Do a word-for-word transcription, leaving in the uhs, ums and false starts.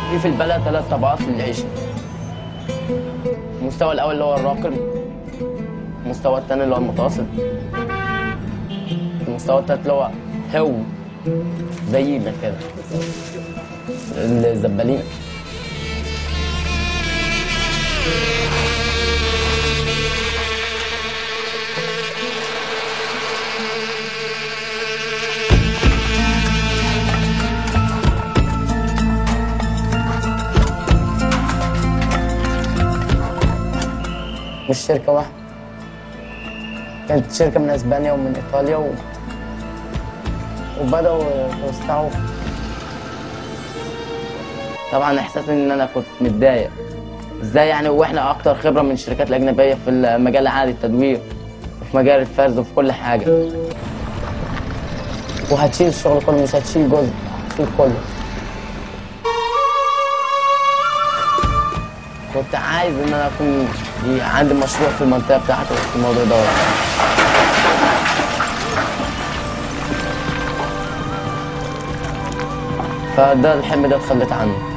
في في البلد ثلاث طبقات للعيشة. المستوى الأول اللي هو الراقي، المستوى الثاني اللي هو المتوسط، المستوى الثالث اللي هو هو زينا كده الزبالين. مش شركة واحدة، كانت شركة من اسبانيا ومن ايطاليا و... وبدأوا يوسعوا. طبعا احساس ان انا كنت متضايق، ازاي يعني واحنا اكتر خبرة من الشركات الاجنبية في المجال عادي التدوير وفي مجال الفرز وفي كل حاجة، وهتشيل الشغل كله مش هتشيل جزء، هتشيل كله. كنت عايز ان انا اكون عندي مشروع في المنطقه بتاعتي في الموضوع ده، فده الحلم ده اتخليت عنه.